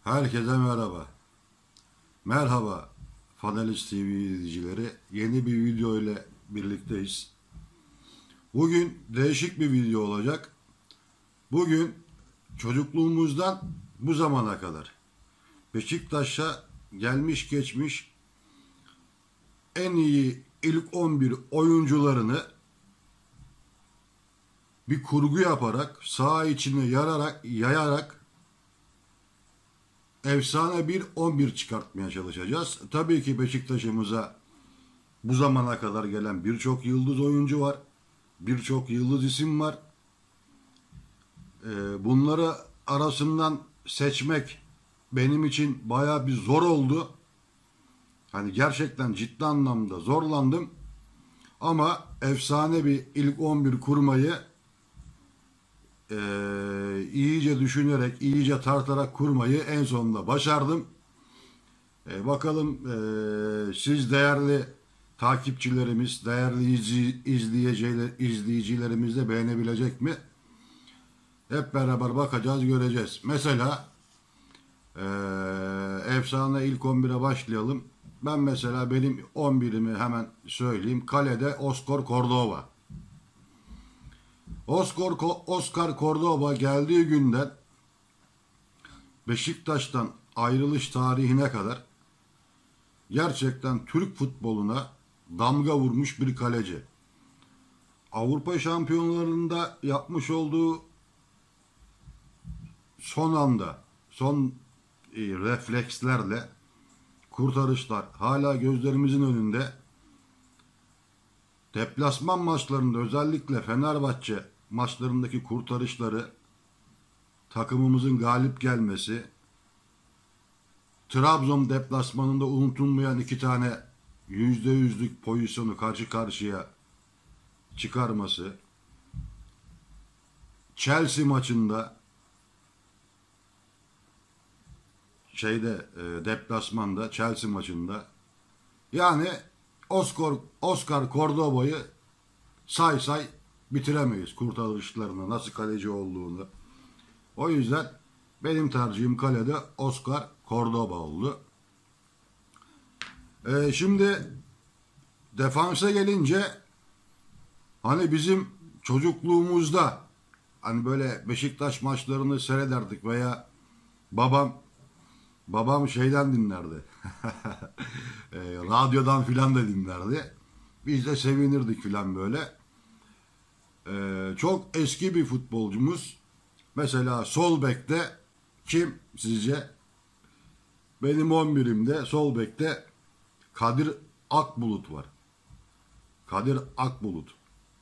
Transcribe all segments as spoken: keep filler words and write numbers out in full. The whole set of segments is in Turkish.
Herkese merhaba. Merhaba Fanalist T V izleyicileri. Yeni bir video ile birlikteyiz. Bugün değişik bir video olacak. Bugün çocukluğumuzdan bu zamana kadar Beşiktaş'a gelmiş geçmiş en iyi ilk on bir oyuncularını bir kurgu yaparak, saha içine yararak, yayarak efsane bir on bir çıkartmaya çalışacağız. Tabii ki Beşiktaş'ımıza bu zamana kadar gelen birçok yıldız oyuncu var. Birçok yıldız isim var. Bunları arasından seçmek benim için bayağı bir zor oldu. Hani gerçekten ciddi anlamda zorlandım. Ama efsane bir ilk on bir kurmayı e, iyice düşünerek, iyice tartarak kurmayı en sonunda başardım. E, bakalım e, siz değerli takipçilerimiz, değerli izli, izleyiciler, izleyicilerimiz de beğenebilecek mi? Hep beraber bakacağız, göreceğiz. Mesela e, efsane ilk on bire başlayalım. Ben mesela benim on birimi hemen söyleyeyim. Kalede Oscar Cordova. Oscar, Oscar Cordova geldiği günden Beşiktaş'tan ayrılış tarihine kadar gerçekten Türk futboluna damga vurmuş bir kaleci. Avrupa şampiyonlarında yapmış olduğu son anda, son e, reflekslerle kurtarışlar hala gözlerimizin önünde. Deplasman maçlarında özellikle Fenerbahçe maçlarındaki kurtarışları, takımımızın galip gelmesi, Trabzon deplasmanında unutulmayan iki tane yüzde yüzlük pozisyonu karşı karşıya çıkarması, Chelsea maçında şeyde e, deplasmanda Chelsea maçında yani Oscar, Oscar Cordova'yı say say bitiremeyiz kurtarışlarını, nasıl kaleci olduğunu. O yüzden benim tercihim kalede Oscar Cordova oldu. Ee, şimdi defansa gelince hani bizim çocukluğumuzda hani böyle Beşiktaş maçlarını seyrederdik veya babam babam şeyden dinlerdi. e, radyodan filan da dinlerdi. Biz de sevinirdik filan böyle. E, çok eski bir futbolcumuz. Mesela sol bekte kim sizce? Benim on birimde sol bekte Kadir Akbulut var. Kadir Akbulut.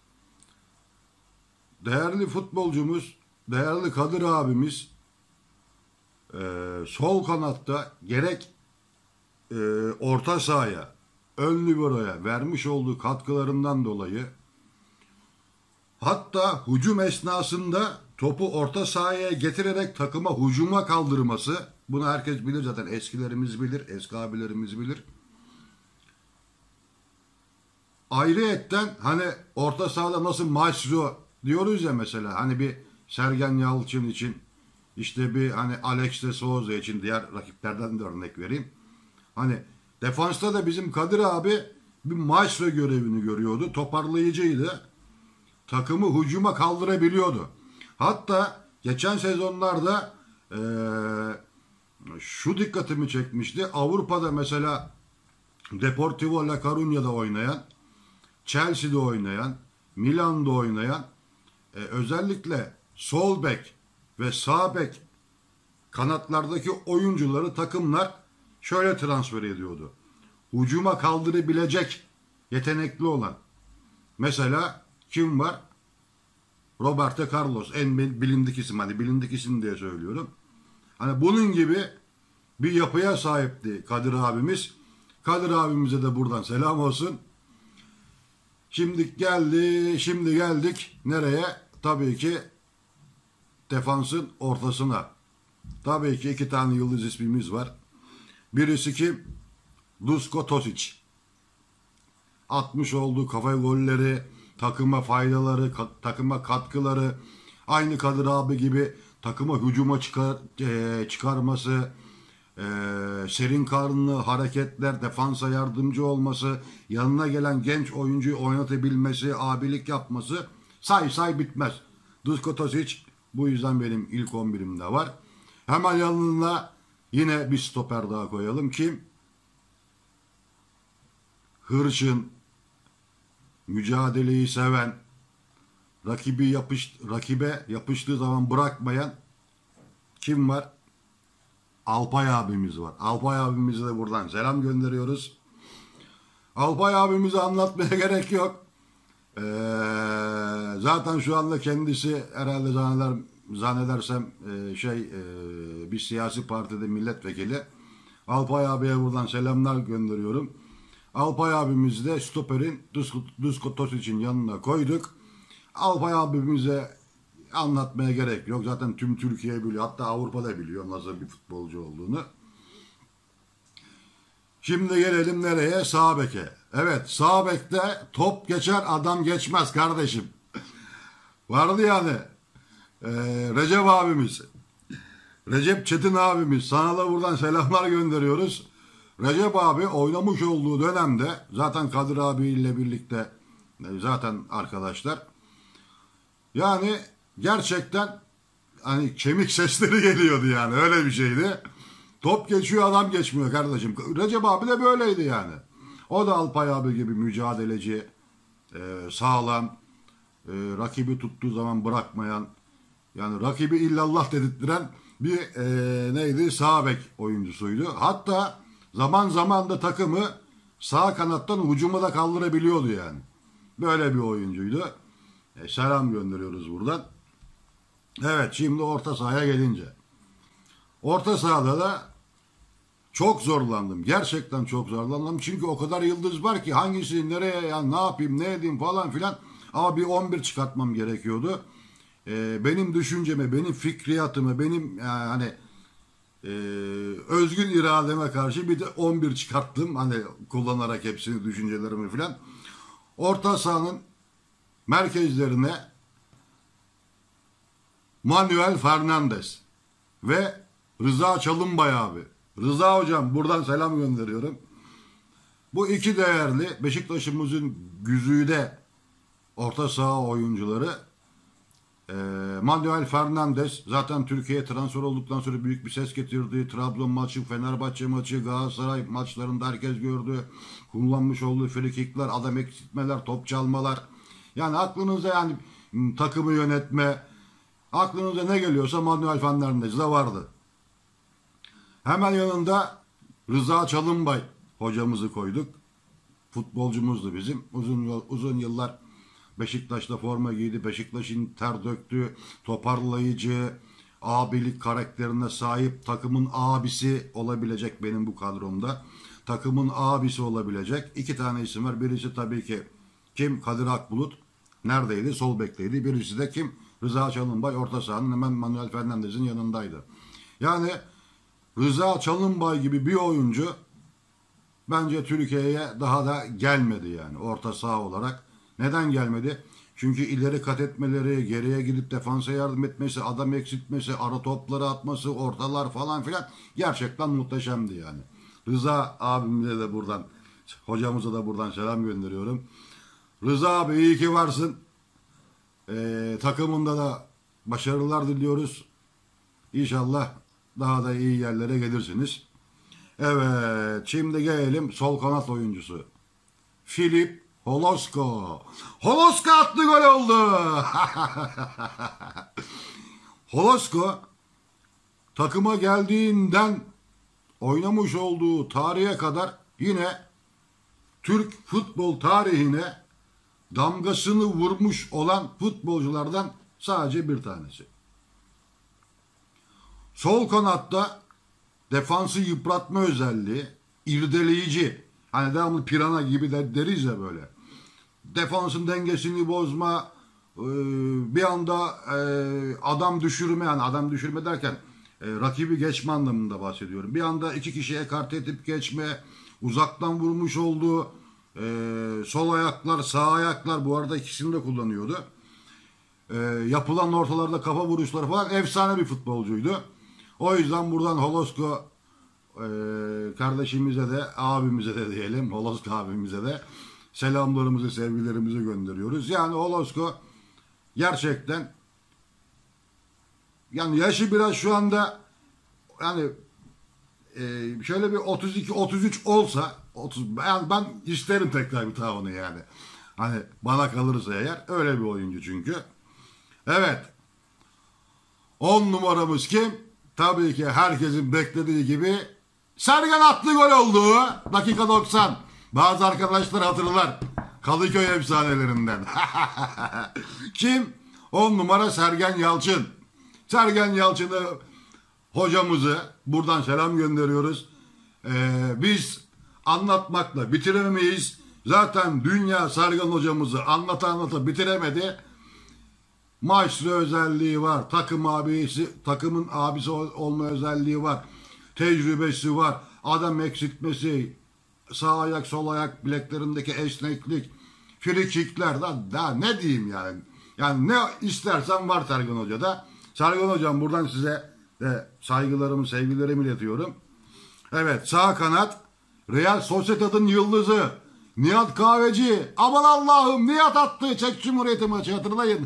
Değerli futbolcumuz, değerli Kadir abimiz e, sol kanatta gerek e, orta sahaya, ön liberoya vermiş olduğu katkılarından dolayı, hatta hücum esnasında topu orta sahaya getirerek takıma hücuma kaldırması, bunu herkes bilir zaten, eskilerimiz bilir, eski abilerimiz bilir. Ayrıyetten hani orta sahada nasıl maestro diyoruz ya mesela, hani bir Sergen Yalçın için, işte bir hani Alex de Souza için, diğer rakiplerden de örnek vereyim. Hani defansta da bizim Kadir abi bir maestro görevini görüyordu, toparlayıcıydı. Takımı hücuma kaldırabiliyordu. Hatta geçen sezonlarda ee, şu dikkatimi çekmişti. Avrupa'da mesela Deportivo La Coruña'da oynayan, Chelsea'de oynayan, Milan'da oynayan e, özellikle sol bek ve sağ bek kanatlardaki oyuncuları takımlar şöyle transfer ediyordu. Hücuma kaldırabilecek yetenekli olan. Mesela kim var? Roberto Carlos, en bilindik isim, hani bilindik isim diye söylüyorum. Hani bunun gibi bir yapıya sahipti Kadir abimiz. Kadir abimize de buradan selam olsun. Şimdi geldi, şimdi geldik nereye? Tabii ki defansın ortasına. Tabii ki iki tane yıldız ismimiz var. Birisi kim? Duško Tosić. Atmış olduğu kafa golleri, takıma faydaları, takıma katkıları, aynı Kadir abi gibi takıma hücuma çıkar, e, çıkarması, e, serin karnlı hareketler, defansa yardımcı olması, yanına gelen genç oyuncuyu oynatabilmesi, abilik yapması say say bitmez. Duško Tosić bu yüzden benim ilk on birimde var. Hemen yanına yine bir stoper daha koyalım. Kim? Hırçın, mücadeleyi seven, rakibi yapış, rakibe yapıştığı zaman bırakmayan kim var? Alpay abimiz var. Alpay abimize de buradan selam gönderiyoruz. Alpay abimizi anlatmaya gerek yok. Ee, zaten şu anda kendisi herhalde zanneder, zannedersem e, şey e, bir siyasi partide milletvekili. Alpay abiye buradan selamlar gönderiyorum. Alpay abimizi de stoperin Duško Tosić'in yanına koyduk. Alpay abimize anlatmaya gerek yok. Zaten tüm Türkiye biliyor. Hatta Avrupa'da biliyor nasıl bir futbolcu olduğunu. Şimdi gelelim nereye? Sağ beke. Evet, sağ bekte top geçer adam geçmez kardeşim. Vardı yani. Ee, Recep abimiz. Recep Çetin abimiz. Sana da buradan selamlar gönderiyoruz. Recep abi oynamış olduğu dönemde zaten Kadir abiyle birlikte zaten arkadaşlar. Yani gerçekten hani kemik sesleri geliyordu yani öyle bir şeydi. Top geçiyor adam geçmiyor kardeşim. Recep abi de böyleydi yani. O da Alpay abi gibi mücadeleci, e, sağlam, e, rakibi tuttuğu zaman bırakmayan, yani rakibi illallah dedirttiren bir e, neydi sağ bek oyuncusuydu. Hatta zaman zaman da takımı sağ kanattan hücuma da kaldırabiliyordu yani. Böyle bir oyuncuydu. E, selam gönderiyoruz buradan. Evet, şimdi orta sahaya gelince. Orta sahada da çok zorlandım. Gerçekten çok zorlandım. Çünkü o kadar yıldız var ki hangisi nereye yani ne yapayım ne edeyim falan filan. Ama bir on bir çıkartmam gerekiyordu. E, benim düşünceme, benim fikriyatıma, benim yani hani e, özgün irademe karşı bir de on bir çıkarttım. Hani kullanarak hepsini, düşüncelerimi filan. Orta sahanın merkezlerine Manuel Fernandes ve Rıza Çalınbay abi. Rıza hocam buradan selam gönderiyorum. Bu iki değerli Beşiktaş'ımızın güzide orta saha oyuncuları. e, Manuel Fernandes zaten Türkiye'ye transfer olduktan sonra büyük bir ses getirdi. Trabzon maçı, Fenerbahçe maçı, Galatasaray maçlarında herkes gördü. Kullanmış olduğu frikikler, adam eksiltmeler, top çalmalar. Yani aklınıza yani takımı yönetme, aklınıza ne geliyorsa Manuel Fernandes'de vardı. Hemen yanında Rıza Çalınbay hocamızı koyduk. Futbolcumuzdu bizim. Uzun uzun yıllar Beşiktaş'ta forma giydi. Beşiktaş'ın ter döktü, toparlayıcı, abilik karakterine sahip, takımın abisi olabilecek benim bu kadromda. Takımın abisi olabilecek iki tane isim var. Birisi tabii ki kim? Kadir Akbulut. Neredeydi? Sol bekteydi. Birisi de kim? Rıza Çalınbay orta sahanın hemen Manuel Fernandes'in yanındaydı. Yani Rıza Çalınbay gibi bir oyuncu bence Türkiye'ye daha da gelmedi yani orta saha olarak. Neden gelmedi? Çünkü ileri kat etmeleri, geriye gidip defansa yardım etmesi, adam eksiltmesi, ara topları atması, ortalar falan filan gerçekten muhteşemdi yani. Rıza abimize de buradan, hocamıza da buradan selam gönderiyorum. Rıza abi iyi ki varsın. Ee, takımında da başarılar diliyoruz. İnşallah daha da iyi yerlere gelirsiniz. Evet, şimdi gelelim sol kanat oyuncusu. Filip Holosko. Holosko attı, gol oldu. Holosko takıma geldiğinden oynamış olduğu tarihe kadar yine Türk futbol tarihine damgasını vurmuş olan futbolculardan sadece bir tanesi. Sol kanatta defansı yıpratma özelliği, irdeleyici, hani devamlı pirana gibi de deriz ya böyle. Defansın dengesini bozma, bir anda adam düşürme, yani adam düşürme derken rakibi geçme anlamında bahsediyorum. Bir anda iki kişi ekarte edip geçme, uzaktan vurmuş olduğu sol ayaklar, sağ ayaklar, bu arada ikisini de kullanıyordu. Yapılan ortalarda kafa vuruşları falan efsane bir futbolcuydu. O yüzden buradan Holosko e, kardeşimize de, abimize de diyelim, Holosko abimize de selamlarımızı, sevgilerimizi gönderiyoruz. Yani Holosko gerçekten, yani yaşı biraz şu anda, yani e, şöyle bir otuz iki otuz üç olsa, otuz, yani ben isterim tekrar bir tavanı yani. Hani bana kalırsa eğer, öyle bir oyuncu çünkü. Evet. on numaramız kim? Tabii ki herkesin beklediği gibi Sergen attı, gol oldu. Dakika doksan. Bazı arkadaşlar hatırlar. Kadıköy efsanelerinden. Kim? on numara Sergen Yalçın. Sergen Yalçın'ı, hocamızı buradan selam gönderiyoruz. Ee, biz anlatmakla bitiremeyiz. Zaten dünya Sergen hocamızı anlata anlata bitiremedi. Maçlı özelliği var. Takım abisi, takımın abisi olma özelliği var. Tecrübesi var. Adam eksiltmesi, sağ ayak sol ayak bileklerindeki esneklik, frikikler, daha, daha ne diyeyim yani. Yani ne istersen var Sergen Hoca'da. Sergen Hocam, buradan size de saygılarımı, sevgilerimi iletiyorum. Evet, sağ kanat Real Sociedad'ın yıldızı Nihat Kahveci. Aman Allah'ım, Nihat attı Çek Cumhuriyeti maçı, hatırlayın.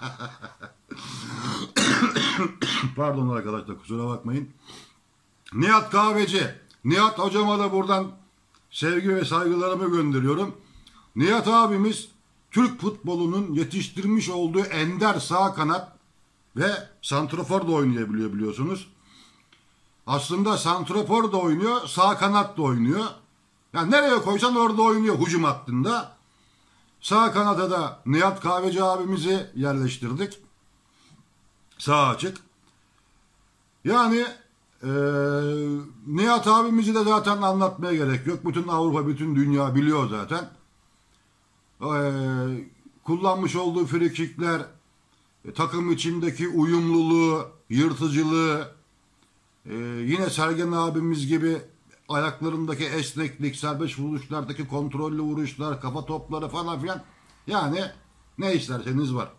Pardon arkadaşlar, kusura bakmayın. Nihat Kahveci. Nihat hocama da buradan sevgi ve saygılarımı gönderiyorum. Nihat abimiz Türk futbolunun yetiştirmiş olduğu ender sağ kanat ve santrafor da oynayabiliyor, biliyorsunuz. Aslında santrafor da oynuyor, sağ kanat da oynuyor. Yani nereye koysan orada oynuyor hücum hattında. Sağ kanata da Nihat Kahveci abimizi yerleştirdik. Sağ açık. Yani e, Nihat abimizi de zaten anlatmaya gerek yok. Bütün Avrupa, bütün dünya biliyor zaten. E, kullanmış olduğu frikikler, e, takım içindeki uyumluluğu, yırtıcılığı, e, yine Sergen abimiz gibi ayaklarındaki esneklik, serbest vuruşlardaki kontrollü vuruşlar, kafa topları falan filan. Yani ne isterseniz var.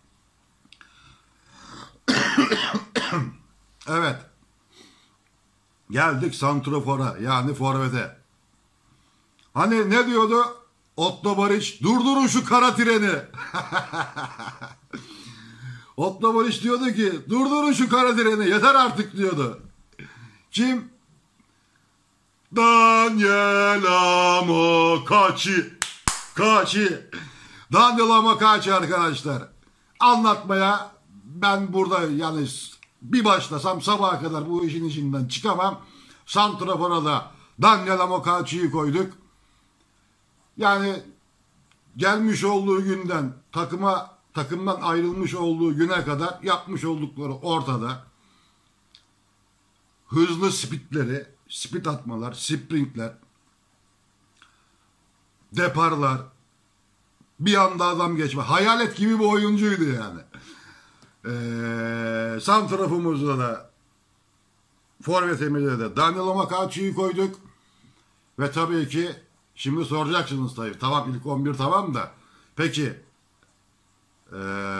Evet. Geldik santrafora, yani forvete. Hani ne diyordu Otto Barış? Durdurun şu kara treni. Otto Barış diyordu ki durdurun şu kara treni, yeter artık diyordu. Kim? Daniel Amokachi. Kachi. Daniel Amokachi arkadaşlar. Anlatmaya ben burada yani bir başlasam sabaha kadar bu işin içinden çıkamam. Santrafor'a da Daniel Amokachi'yi koyduk. Yani gelmiş olduğu günden, takıma takımdan ayrılmış olduğu güne kadar yapmış oldukları ortada. Hızlı spitleri, spit atmalar, sprintler, deparlar, bir anda adam geçme. Hayalet gibi bir oyuncuydu yani. Ee, santrafımızda da, forvetimizde de Daniel Amokachi'yi koyduk. Ve tabii ki şimdi soracaksınız tabii. Tamam, ilk on bir tamam da. Peki ee,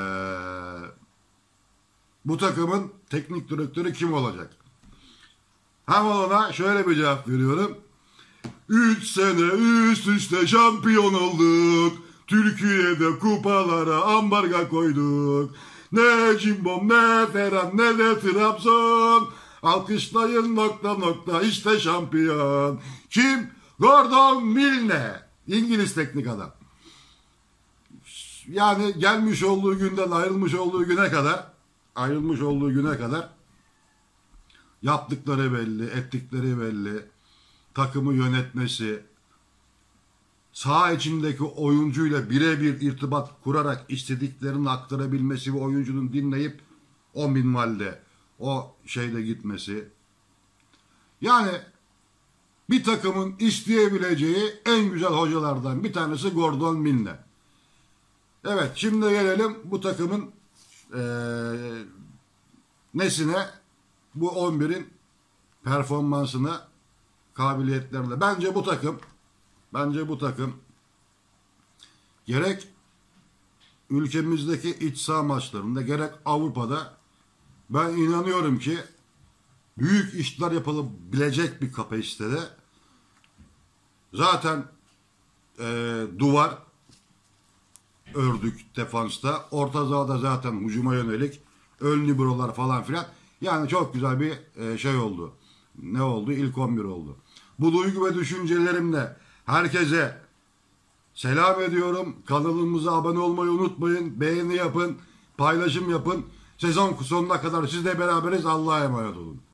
bu takımın teknik direktörü kim olacak? Hemen ona şöyle bir cevap veriyorum. Üç sene üst üste şampiyon olduk. Türkiye'de kupalara ambarga koyduk. Ne Cimbom, ne Ferhan, ne de Trabzon. Alkışlayın nokta nokta, işte şampiyon. Kim? Gordon Milne. İngiliz teknik adam. Yani gelmiş olduğu günden ayrılmış olduğu güne kadar, ayrılmış olduğu güne kadar yaptıkları belli, ettikleri belli. Takımı yönetmesi, saha içindeki oyuncuyla birebir irtibat kurarak istediklerini aktarabilmesi ve oyuncunun dinleyip o minvalde, o şeyde gitmesi. Yani bir takımın isteyebileceği en güzel hocalardan bir tanesi Gordon Milne. Evet, şimdi gelelim bu takımın ee, nesine, bu on birin performansına, kabiliyetlerine. Bence bu takım bence bu takım gerek ülkemizdeki iç saha maçlarında gerek Avrupa'da ben inanıyorum ki büyük işler yapılabilecek bir kapasitede. Zaten e, duvar ördük defansta. Orta sahada zaten hücuma yönelik ön liberolar falan filan. Yani çok güzel bir e, şey oldu. Ne oldu? İlk on bir oldu. Bu duygu ve düşüncelerimle herkese selam ediyorum. Kanalımıza abone olmayı unutmayın. Beğeni yapın. Paylaşım yapın. Sezon sonuna kadar sizle beraberiz. Allah'a emanet olun.